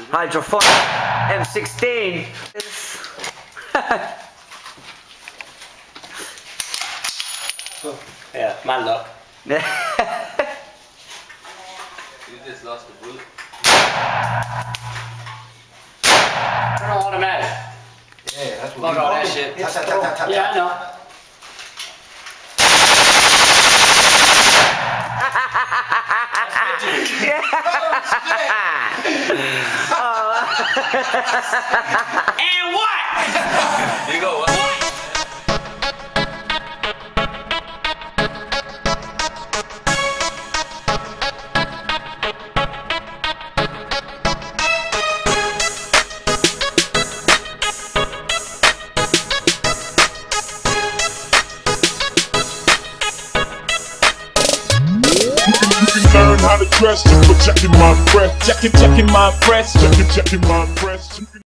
hydrophonic M16. Yeah, my luck. You just lost the bullet. Turn on automatic. Yeah, that's what Fuck all that shit. Tap, tap, tap, tap, tap. Yeah, I know. And what? You go, what? Learn how to dress just for checking my breath. Checking my breath. Checking my breath.